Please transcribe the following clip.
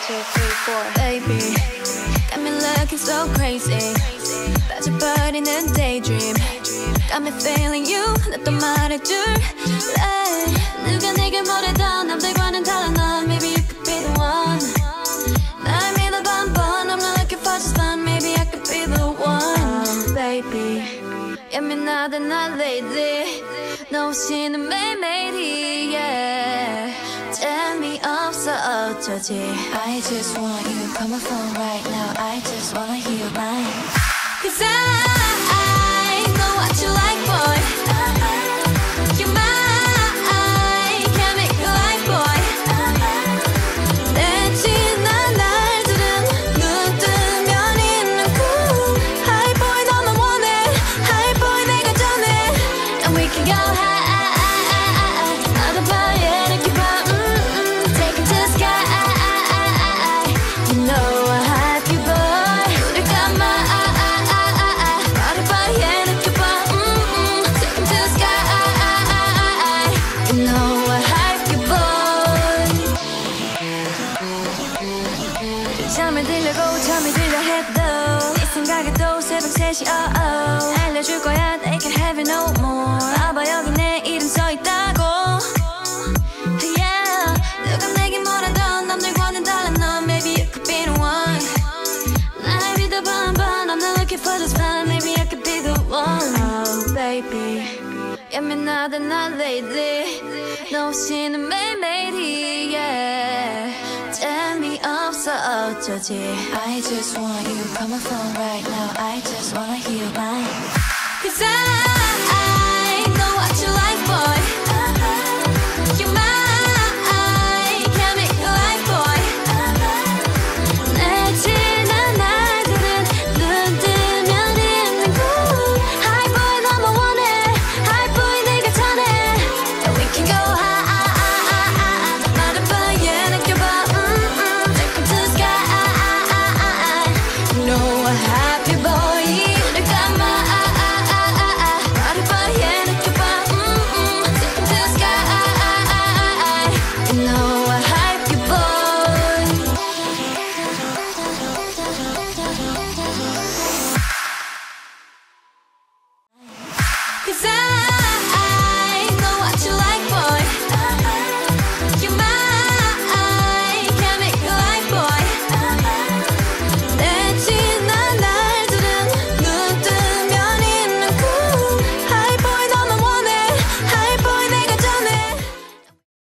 2, 3, 4 Baby, got me looking so crazy 빠져버리는 daydream Got me feeling you 나 또 말해줄래 누가 내게 뭐래도 남들과는 달라 넌 Maybe you could be the one 날 믿어봐 한번 I'm not looking for just fun Maybe I could be the one Baby 예민하다 나 lately 너 없이는 매일매일이 yeah 재미없어 어쩌지 I just want you call my phone right now I just wanna hear your line Cause I know what you like boy You're mine can't make you like boy 내 지난 날들은 눈 뜨면 있는 cool High boy 너만 원해 High boy 내가 전해 And we can go high 나도 봐야 느껴봐 Take it to the sky You know I hype you boy 우릴 감아 나를 봐야 느껴봐 Take it to the sky You know I hype you boy 잠을 들려 해도 네 생각에도 새벽 3시 알려줄 거야 They can have it no more 봐봐 여기 내 이름 써있다고 Yeah 누가 내게 뭐라던 남들과는 달라 넌 Maybe you could be the one 날 믿어봐 한번 I'm not looking for just fun Maybe I could be the one Oh baby 예민하다 나 lately 너 없이는 매일매일이 yeah 재미없어 어쩌지 I just want you call my phone right now I just wanna hear your line Cause I